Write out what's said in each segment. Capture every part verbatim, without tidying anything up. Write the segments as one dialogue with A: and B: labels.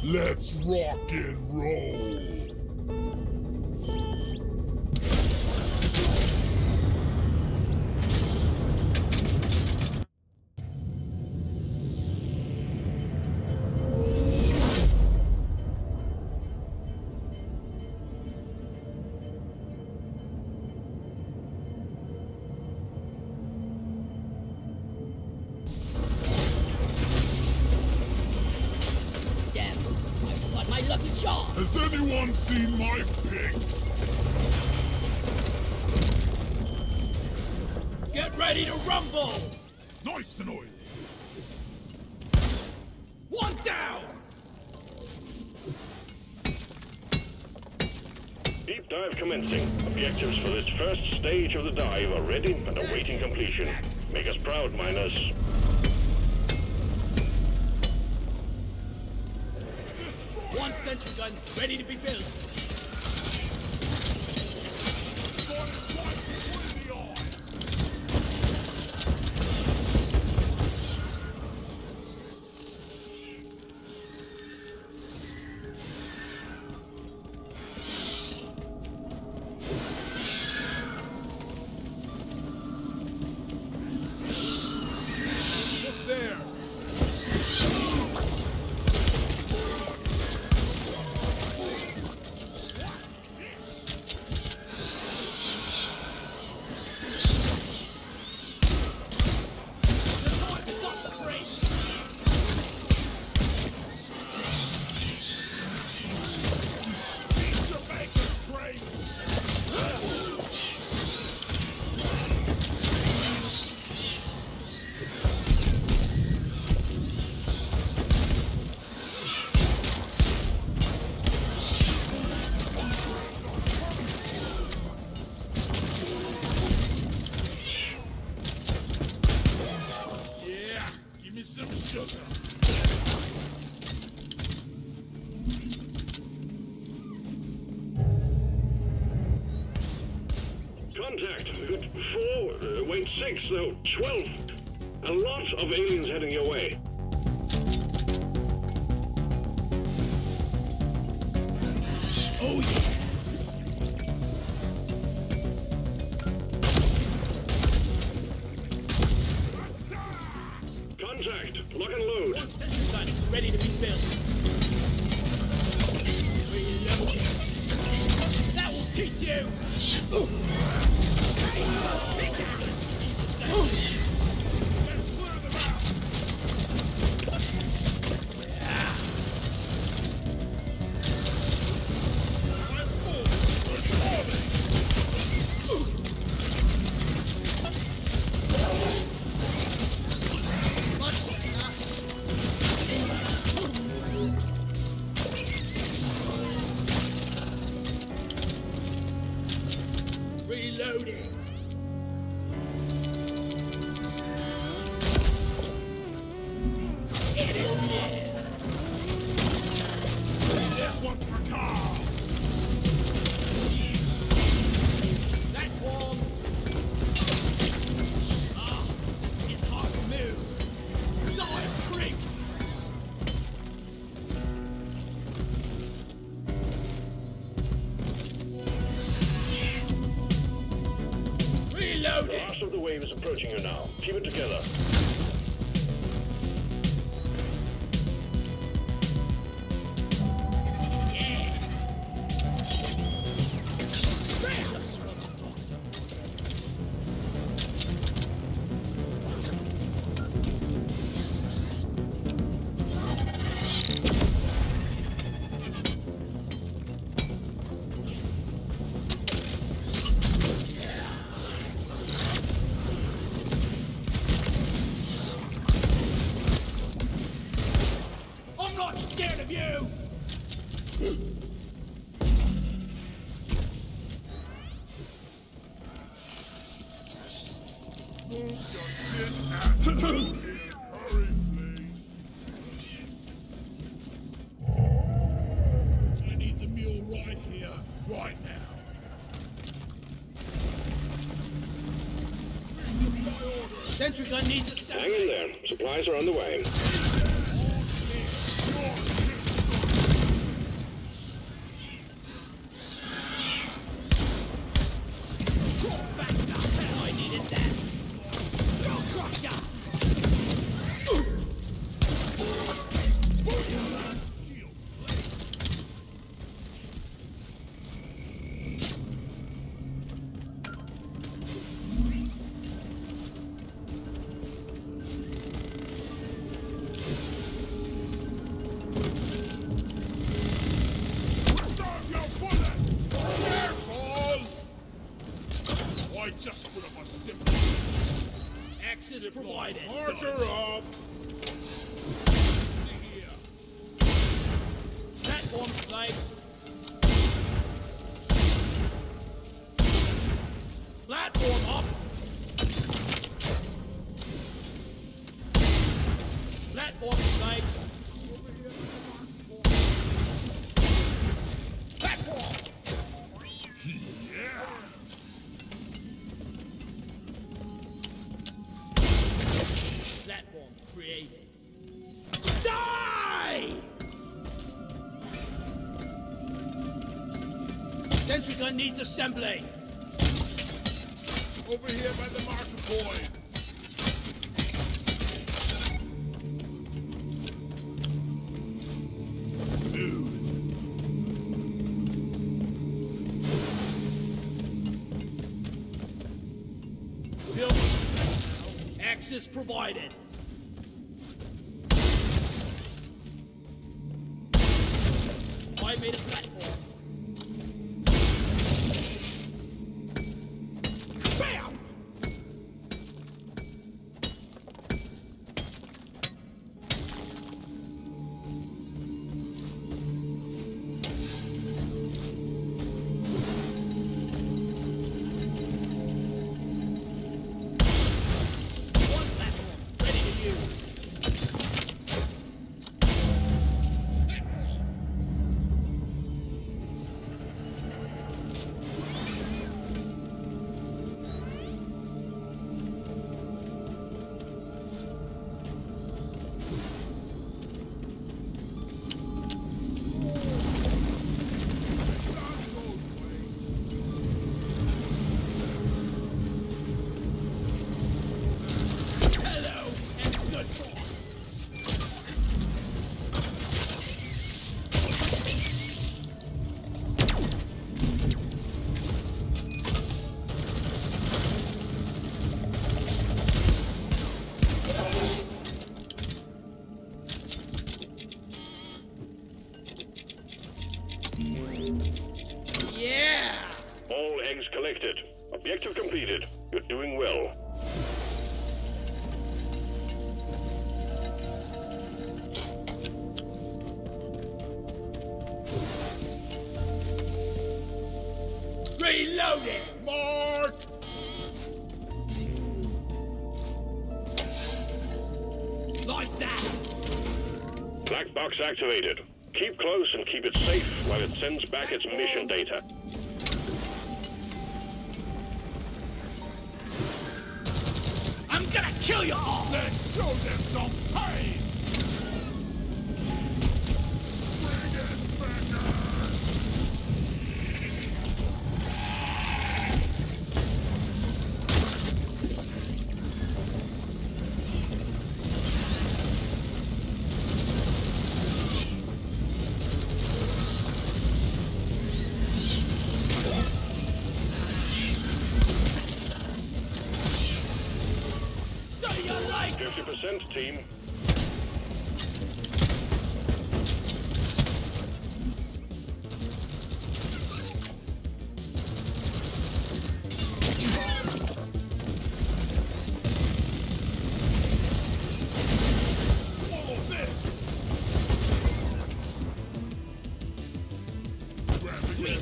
A: Let's rock and roll! Has anyone seen my pig?
B: Get ready to rumble!
A: Nice and oily.
B: One down!
C: Deep dive commencing. Objectives for this first stage of the dive are ready and awaiting completion. Make us proud, miners.
B: One sentry gun ready to be built.
A: Look there! Some sugar.
C: Contact. Four, uh, wait, six, no, twelve. A lot of aliens heading your way.
B: Oh yeah!
C: Lock and load.
B: One sentry gun ready to be built. Reloading. That will teach you! Reloading. Get in there.
A: This one's for Carl.
B: That wall. Ah, it's hard to move. Die, freak.
C: The last of the wave is approaching you now. Keep it together.
B: Yeah. Just what the doctor. Scared of you!
A: Hurry, please. I need the mule right here, right now.
B: Sentry gun needs a second.
C: Hang in there. Supplies are on the way.
B: Drop back the hell I needed that. Go crusher.
A: Just put up a simple
B: Access provided.
A: marker up. Here.
B: Platforms placed. Platform up. Platform placed. Platform.
A: Yeah.
B: Platform created. Die! Sentry gun needs assembly.
A: Over here by the marker point. Dude.
B: Building. Access provided. I made a platform. Bam! One platform ready to use. Hello and goodbye. Yeah!
C: All eggs collected. Objective completed. You're doing well.
B: Reloading!
A: Mark!
B: Like that!
C: Black box activated. Keep close and keep it safe while it sends back its mission data.
B: I'm gonna kill you all!
A: Let's show them some pain! Bring it back!
B: Do you like it?
C: fifty percent, team.
A: Follow this! Grab it.
B: Sweet!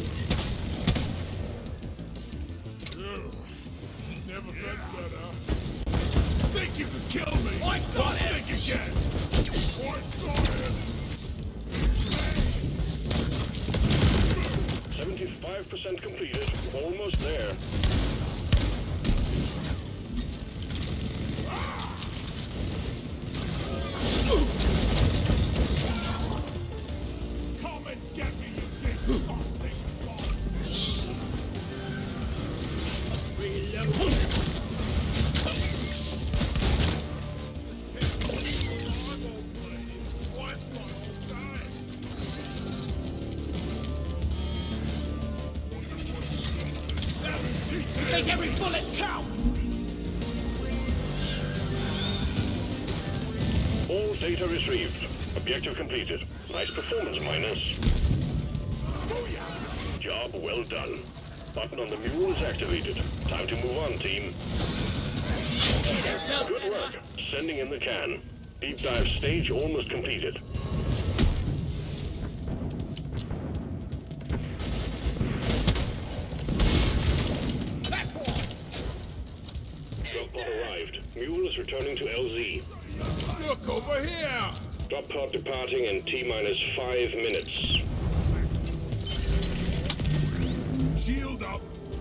A: Ugh. Never felt better. Think you could kill me?
B: I got
A: Don't
B: it.
A: think again! I got it!
C: seventy-five percent completed. Almost there.
A: Come and get me, you big fucking god!
B: Make every bullet count!
C: All data retrieved. Objective completed. Nice performance, Minus. Job well done. Button on the mule is activated. Time to move on, team. Good work. Sending in the can. Deep dive stage almost completed. Drop pod arrived. Mule is returning to L Z.
A: Look over here!
C: Drop pod departing in T minus five minutes.
A: Shield up!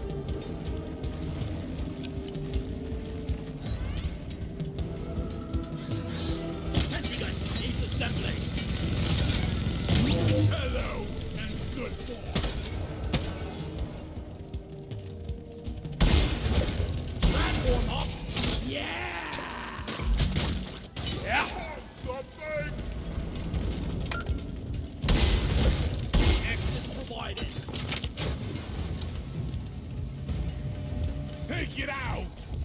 B: Sentry gun needs assembly.
A: Hello, and good boy.
B: Platform up. Yeah!
A: Yeah! Something!
B: Access provided.
A: Take it out!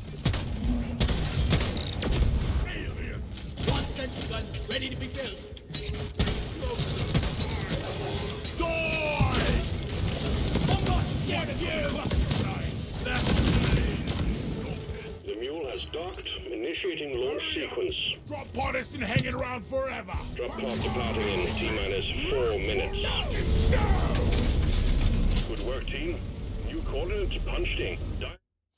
A: Alien!
B: One sentry gun ready to be built.
A: Die!
B: I'm not scared of you!
C: The mule has docked. Initiating launch sequence.
A: Drop pod isn't hanging around forever!
C: Drop pod departing in T minus four minutes. Good work, team. New coordinates punched in. Di-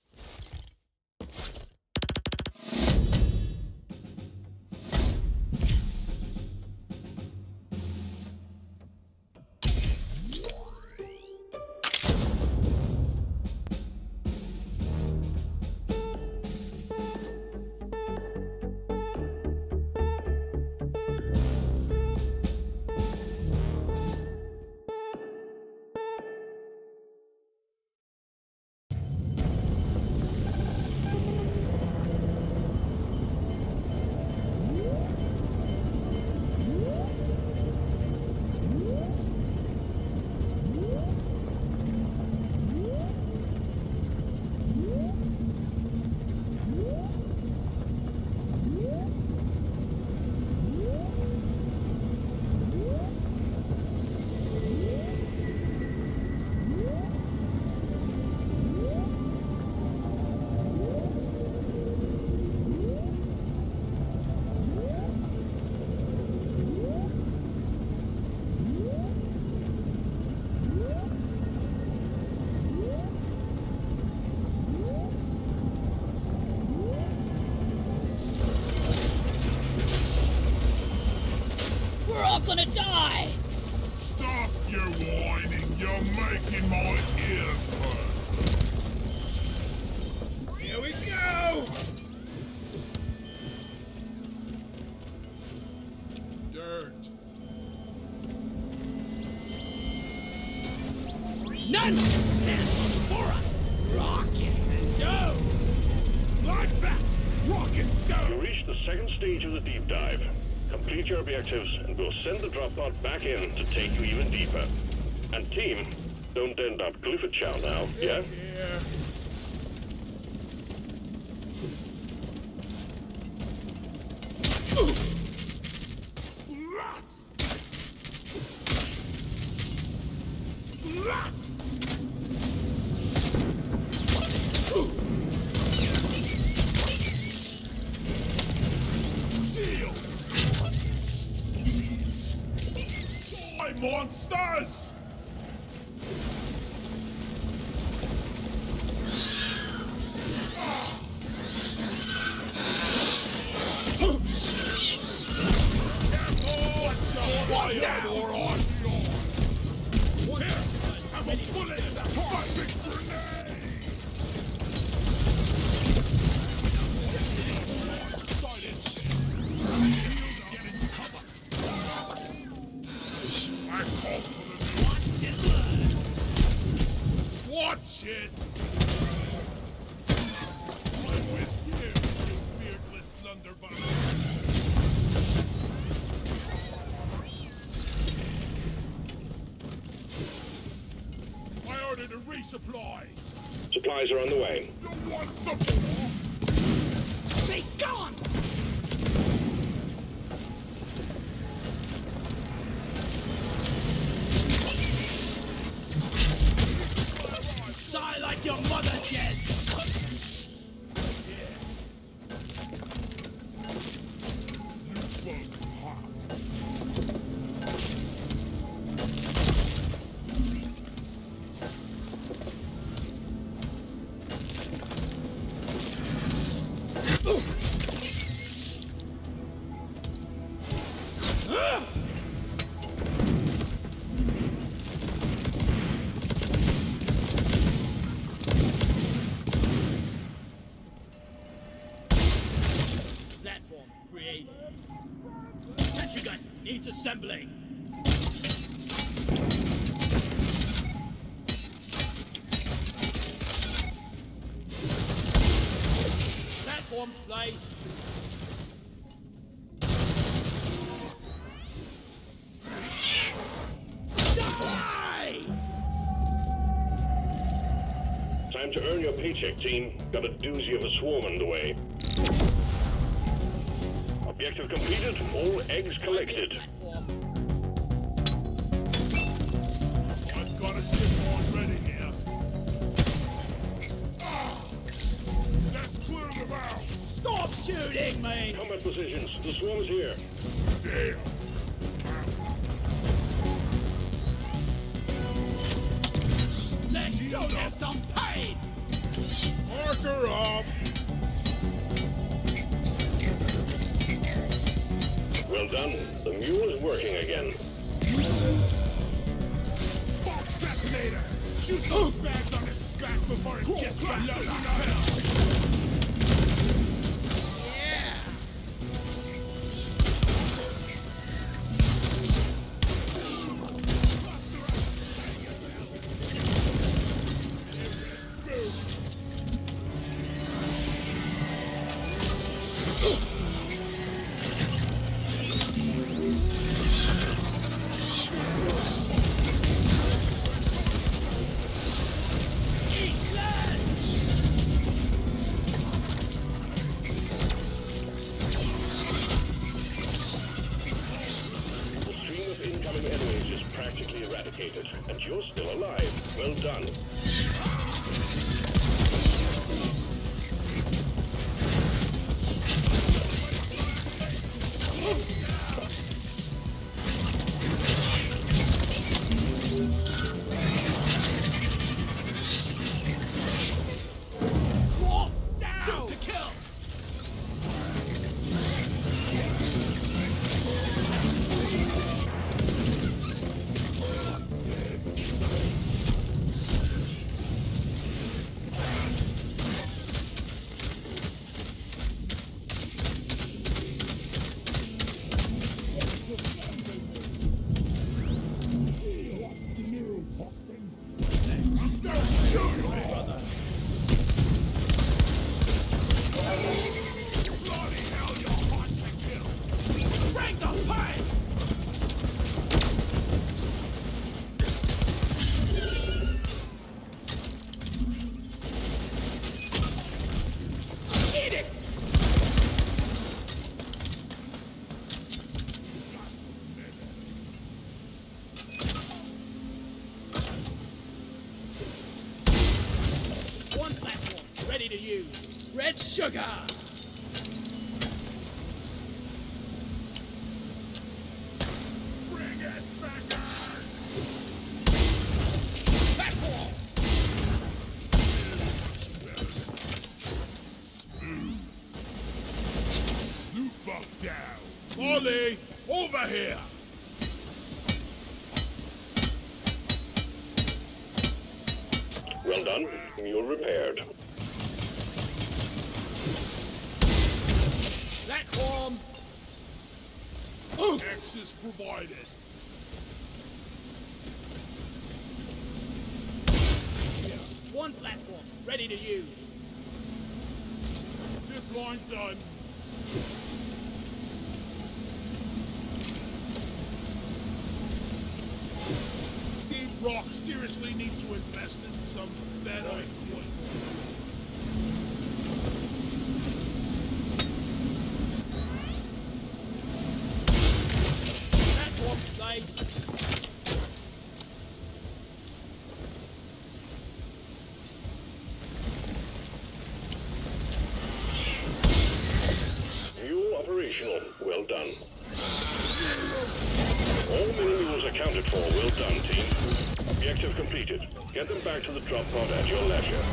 B: We're all gonna die!
A: Stop your whining! You're making my ears hurt! Here we go! Dirt!
B: None stands for us! Rocket stone!
A: Like that! Rock and
C: You
A: stone!
C: reached the second stage of the deep dive. Complete your objectives, and we'll send the drop pod back in to take you even deeper. And team, don't end up Clifford Chow now, yeah?
A: Yeah. Splat! Splat! Shield! Die, monsters! Fire or on your... Here, have a bullet in that fucking grenade! Silence! Get in cover! I call for the... Watch it! Watch it! with you, you beardless blunderbuss. I ordered a resupply.
C: Supplies are on the way.
A: You want some more?
B: Be gone! Die like your mother, Jess! Platform created. Sentry gun needs assembling. Platforms placed. Die!
C: Time to earn your paycheck, team. Got a doozy of a swarm underway. Objective completed. All eggs collected.
B: Platform.
A: I've got a ship already here. Ah! Let's clear them out.
B: Stop shooting me!
C: Combat positions. The swarm's here.
A: Damn.
B: Let's show them some pain!
A: Mark her up.
C: Well done. The mule is working again.
A: Bomb detonator. Shoot those bags on his back before it gets back to the hell.
B: Yeah!
C: The stream of incoming enemies is practically eradicated, and you're still alive. Well done.
B: Walk down! Shoot to kill!
A: Bloody hell, you're hot to kill.
B: Bring the pain! Eat it! One platform, ready to use. Red sugar!
A: Bring it back on.
B: Platform!
A: Loot bug down. Molly, over here.
C: Well done. Mule repaired.
B: Platform!
A: Access provided.
B: One platform, ready to use.
A: Zip line done. Steve Rock seriously needs to invest in some better equipment.
B: Platforms, guys.
C: Mule operational. Well done. All mini mules accounted for. Well done, team. Objective completed. Get them back to the drop pod at your leisure.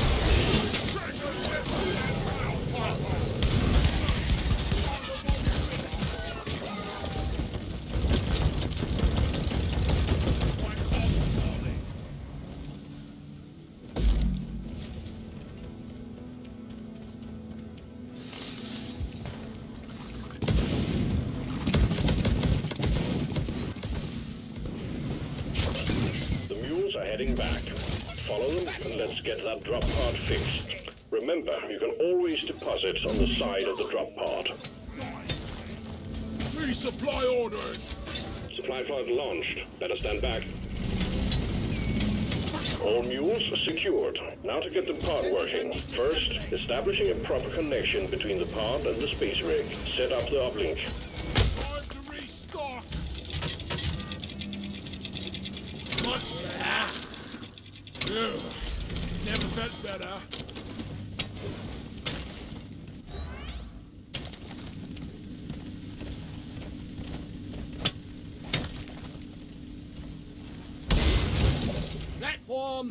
C: Heading back. Follow them and let's get that drop pod fixed. Remember, you can always deposit on the side of the drop pod.
A: Resupply ordered.
C: Supply pod launched. Better stand back. All mules secured. Now to get the pod working. First, establishing a proper connection between the pod and the space rig. Set up the uplink.
A: Time to restock. Much better. Ew. Never felt better.
B: Platform.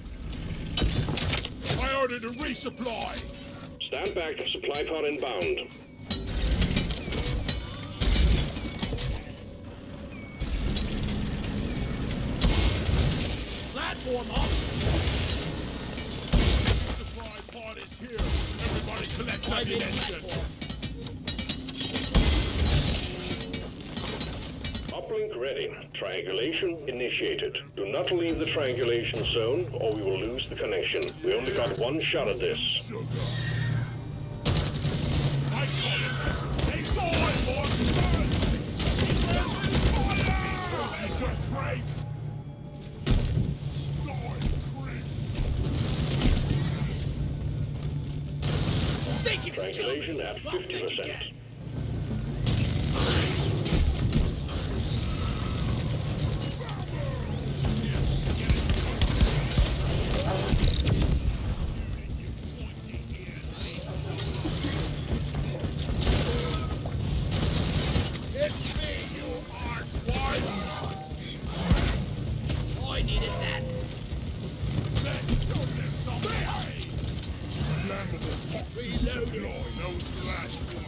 A: I ordered a resupply.
C: Stand back. Supply pod inbound.
B: Platform up.
A: Supply pod is here. Everybody collect
B: I'm in
A: ammunition.
B: platform.
C: Uplink ready. Triangulation initiated. Do not leave the triangulation zone or we will lose the connection. We only got one shot at this.
A: Sugar. I call it. Hey, boy, boy, fire! It's a great.
C: Triangulation at fifty percent.
A: It's me, you arsewide!
B: I needed that.
A: Let's do this someday! Flammable toxins
B: Reload.
A: deploy. That was the last one.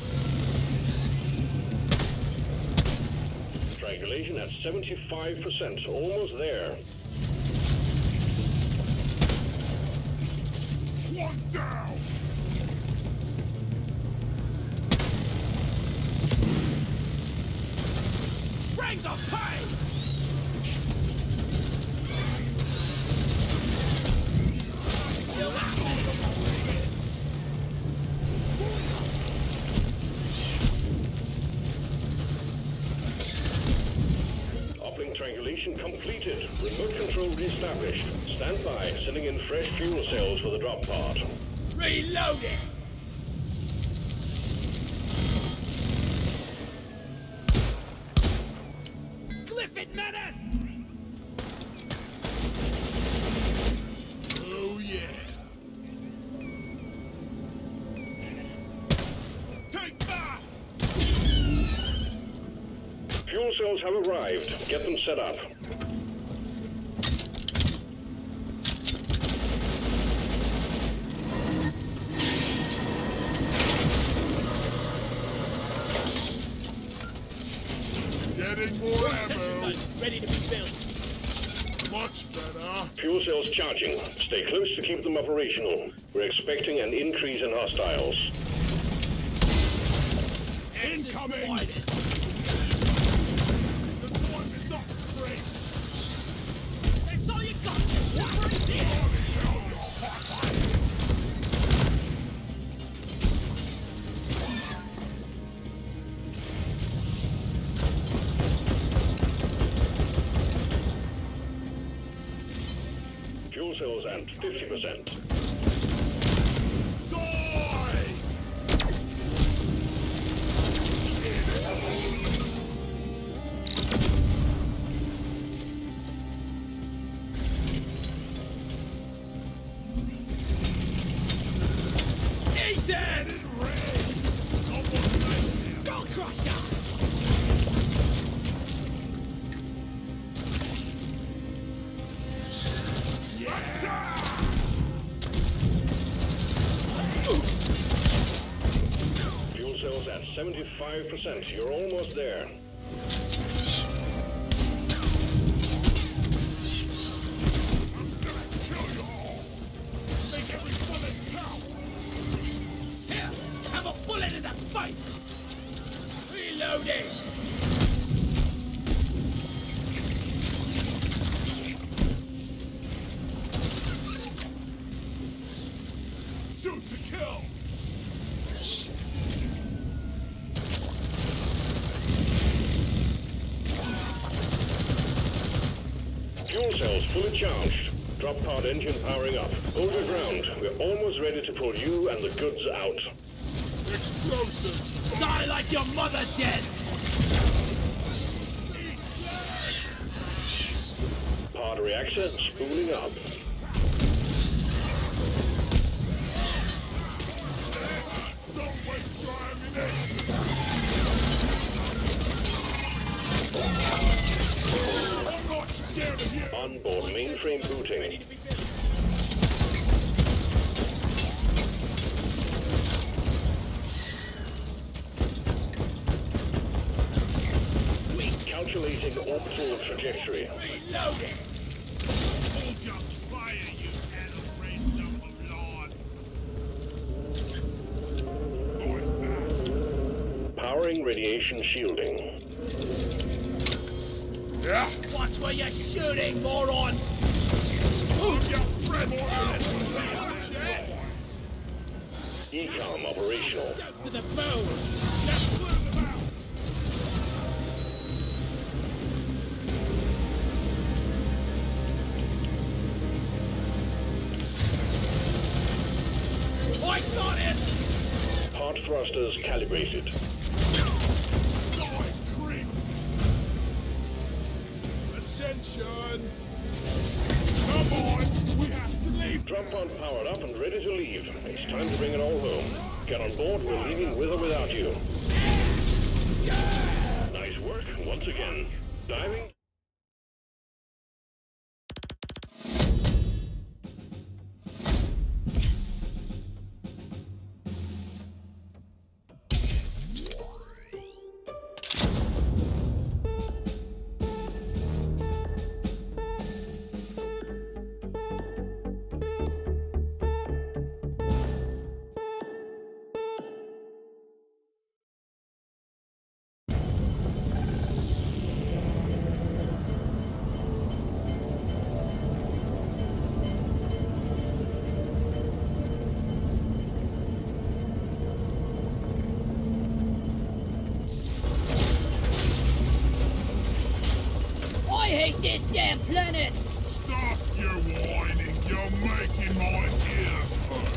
C: Triangulation at seventy-five percent. Almost there.
A: One down!
B: Bring the pain.
C: Uplink triangulation completed. Remote control reestablished. Stand by. Sending in fresh fuel cells for the drop pod.
B: Reloading. Glyphid menace.
A: Oh yeah! Take that!
C: Fuel cells have arrived. Get them set up.
A: Getting more
B: Sentry
A: ammo!
B: gun ready to be built.
A: Much better!
C: Fuel cells charging. Stay close to keep them operational. We're expecting an increase in hostiles.
B: Access
A: Incoming!
B: provided.
A: The time is not free!
B: That's all you got. What were you doing?
C: cells at fifty percent.
A: Die!
B: Eat it! Gold Crusher!
C: Fuel cells at seventy-five percent. You're almost there.
B: Here, have a bullet in the face! Reloading!
A: Shoot to kill!
C: Fuel cells fully charged. Drop pod engine powering up. Hold your ground. We're almost ready to pull you and the goods out.
A: Explosive!
B: Die like your mother did!
C: Pod reactor spooling up.
A: Don't waste your ammunition! I'm not scared of you!
C: Onboard mainframe booting. Calculating orbital trajectory.
B: Reloading!
A: Hold your fire, you hair-raised dump of Lord! Who is that?
C: Powering radiation shielding.
A: Yeah?
B: Watch where you're shooting, moron!
A: Hold your friend!
C: Ecom operational.
B: To the bone!
A: Just clear them out!
B: I got it!
C: Pod thrusters calibrated.
A: Die, creep! Attention! Come on! We have to leave!
C: Drop pod powered up and ready to leave. It's time to bring it all home. Get on board, we're leaving with or without you. Nice work, once again. Diving.
B: I hate this damn planet!
A: Stop your whining! You're making my ears hurt!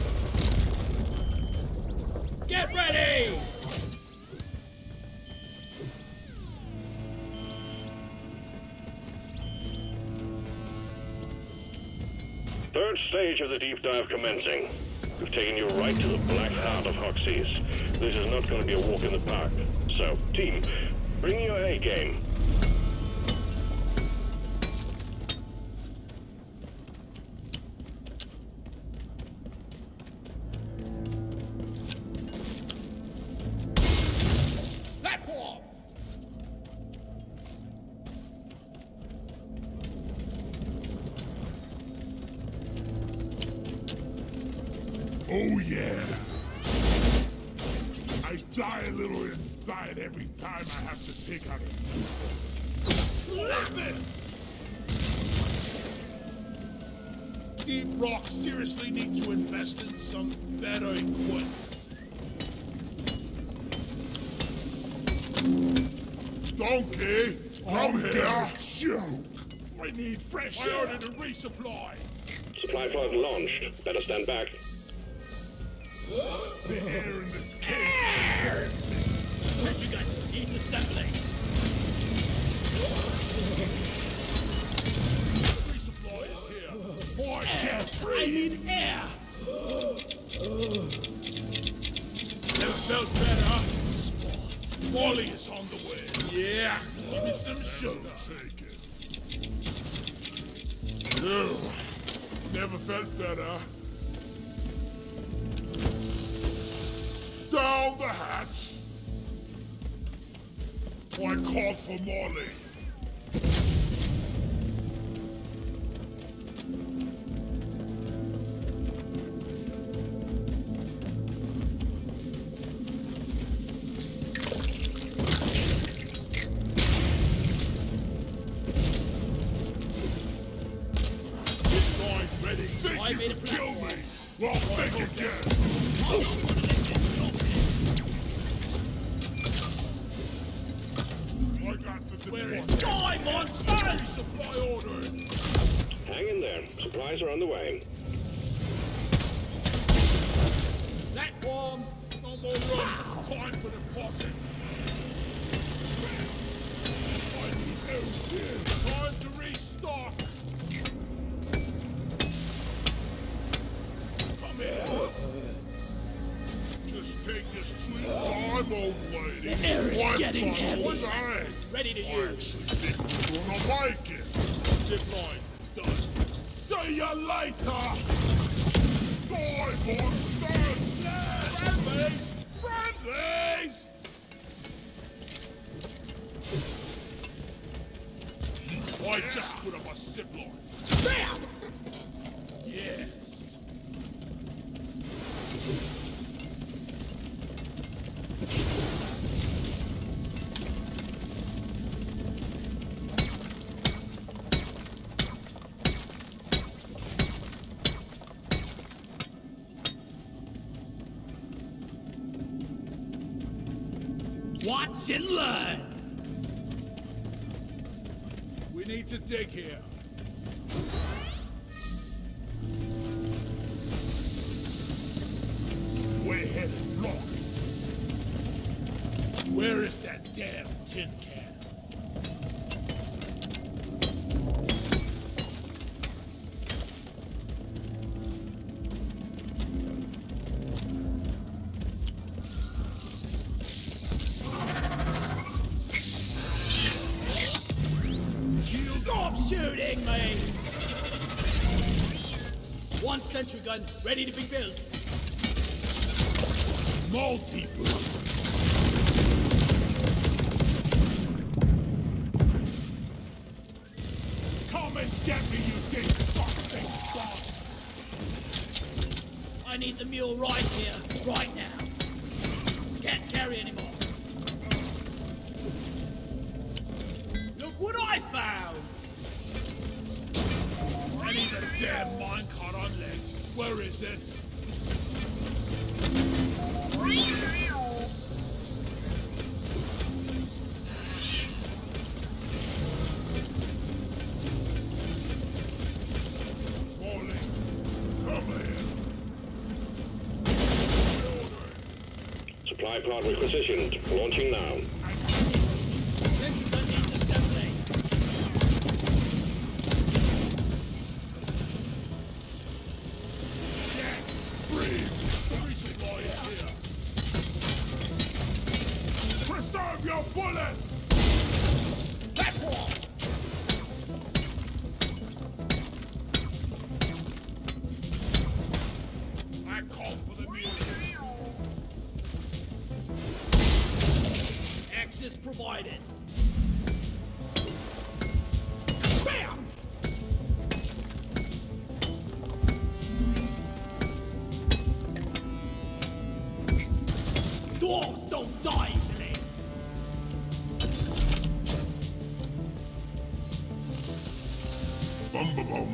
B: Get ready!
C: Third stage of the deep dive commencing. We've taken you right to the black heart of Hoxie's. This is not going to be a walk in the park. So, team, bring your A game.
B: Platform!
A: Oh yeah! I die a little inside every time I have to take out a... Slap it! Deep Rock seriously need to invest in some better equipment. Donkey, come here! Joke! I need fresh air to resupply!
C: It's Supply pod launched. Better stand back.
A: The air in this cave.
B: Sentry gun needs assembling.
A: Resupply is here. More
B: Air.
A: can't
B: I
A: breathe.
B: need air.
A: Never felt better. Molly is on the way. Yeah. Give me some sugar. Take it. Ugh. Never felt better. Down the hatch. I called for Molly.
B: I made a plan.
A: Kill me! Well, think again!
B: I'm not gonna let you drop it.
A: I got the
B: Where is
A: deployment.
B: die, monsters?
A: Supply ordered!
C: Hang in there. Supplies are on the way.
B: Platform.
A: No more room! Time for the posse! I need no shit! Time to restock! Come here! Just take your sweet time, old lady!
B: The air is
A: One
B: getting
A: bottle
B: heavy.
A: of time.
B: Ready to
A: I
B: use.
A: actually think you're gonna like it! Zipline done! See ya later! Die, monsters! Friendlies! Friendlies! I just put up a zipline!
B: Bam!
A: Yes!
B: Watch and learn.
A: We need to dig here. We're headed north. Where is that damn tin can?
B: Stop shooting me! One sentry gun ready to be built.
A: Multi-block. Come and get me, you big fucking dog!
B: I need the mule right here, right now. Can't carry anymore. Look what I found!
A: I need a damn minecart on legs. Where is it? Molly, come here.
C: Supply pod requisitioned. Launching now.
B: Sentry gun needs assembling.
A: Get breathe. The resupply is here. Preserve your bullets!
B: Platform!
A: I called for the mule.
B: Access provided. Bam! Dogs don't die easily.
A: Bum bum bum.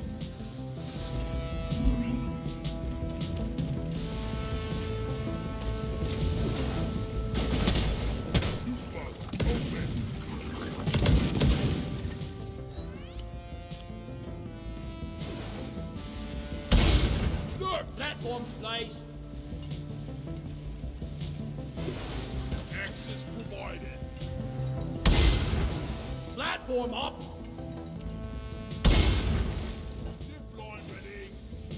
A: Open.
B: placed.
A: Access provided.
B: Platform up.
A: Zip line ready.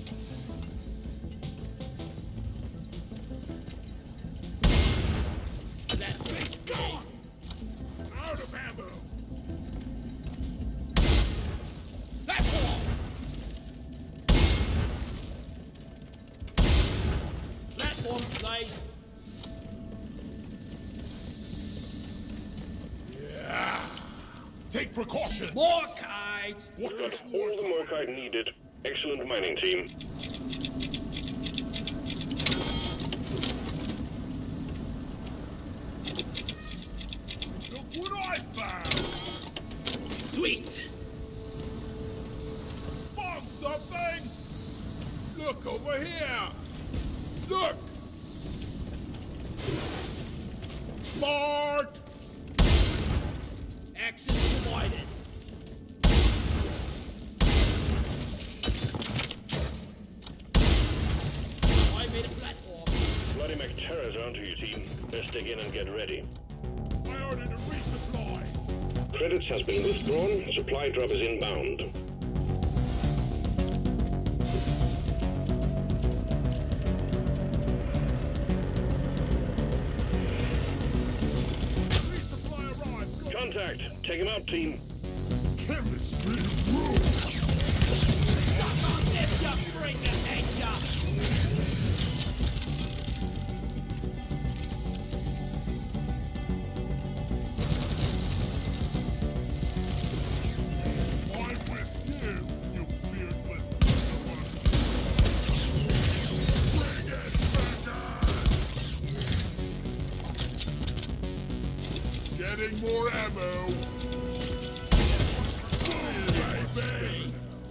B: That big gun.
A: Out of ammo.
B: Platform. Platform's placed.
A: Yeah. Take precaution.
B: More kite.
C: Got all the Morkite needed. Excellent mining, team.
A: Look what I found.
B: Sweet.
A: Found something. Look over here. Look. Mark.
B: Access provided. I made a platform.
C: Bloody McTerra's onto you, team. Best dig in and get ready.
A: I ordered a resupply.
C: Credits has been withdrawn. Supply drop is inbound.
A: Resupply arrived. Go.
C: Contact. Take him out, team.
A: Chemistry rules.
B: Suck on this, you freaking nature!
A: I'm with you, you beardless. Bring it, bring it! Getting more ammo. Baby.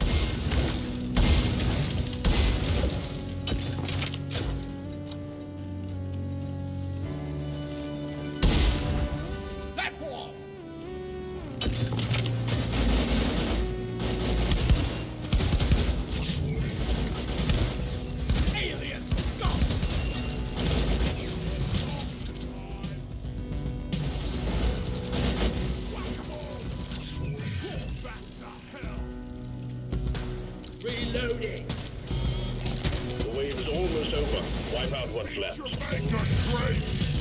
B: Platform! Alien scum!
A: Back to hell.
B: Reloading!
C: The wave is almost over. Wipe out what's left.
A: Jamaica great.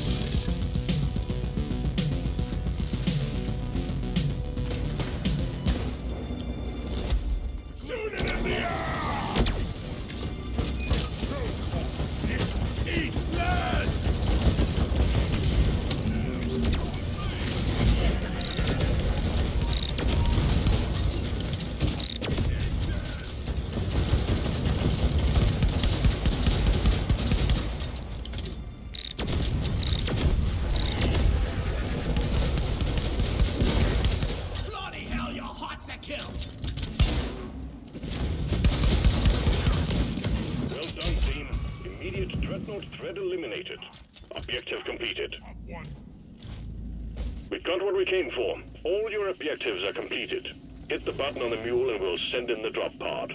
A: Shoot it in the air! Eat lead!
B: Bloody hell, you're hot to kill!
C: Well done, team. Immediate dreadnought threat eliminated. Objective completed.
A: Have one.
C: We got what we came for. All your objectives are completed. Hit the button on the mule and we'll send in the drop pod.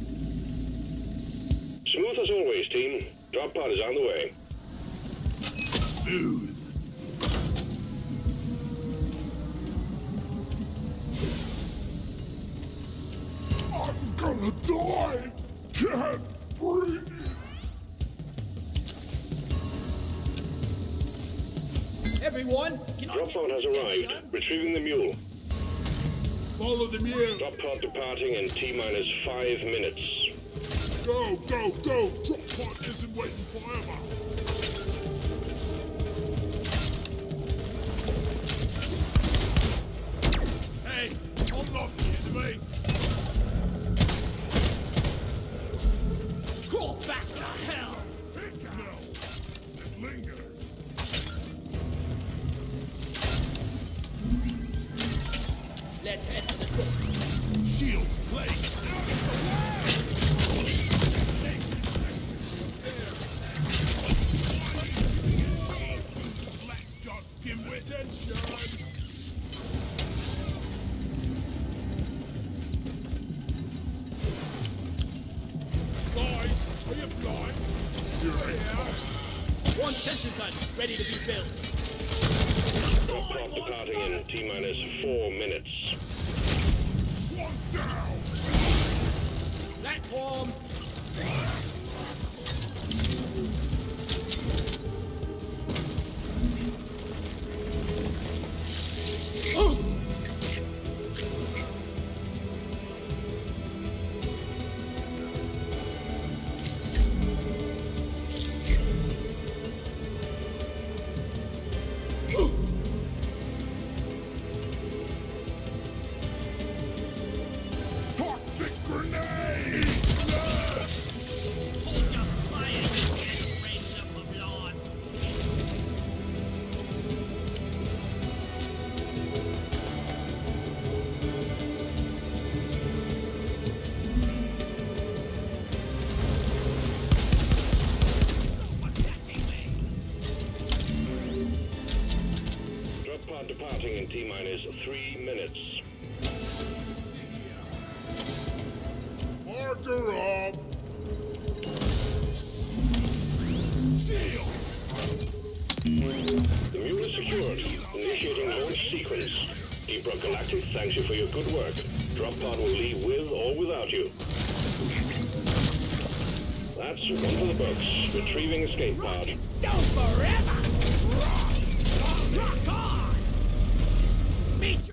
C: Smooth as always, team. Drop pod is on the way.
A: Smooth. I'm gonna die! Can't breathe!
B: Everyone, can I
C: Drop
B: get
C: pod
B: some
C: has arrived.
B: attention?
C: Retrieving the mule.
A: Follow the mule!
C: Drop pod departing in T-minus five minutes.
A: Go, go, go! Drop pod isn't waiting forever! Hey, I'm not the enemy!
B: Crawl back to hell!
A: No, it lingers.
B: Let's head to the door.
A: Shield placed. Out of the way!
B: One sentry gun ready to be built.
C: Drop pod departing in T-minus four minutes.
A: One down!
B: Platform. Oof.
A: Toxic grenade!
B: Hold your fire and raise up the blood.
C: Drop pod departing in T-minus three minutes.
A: Marker up! Shield!
C: The mule is secured. Initiating launch sequence. Deep Rock Galactic thanks you for your good work. Drop pod will leave with or without you. That's one for the books. Retrieving escape pod.
B: Don't forever! Rock on! Meet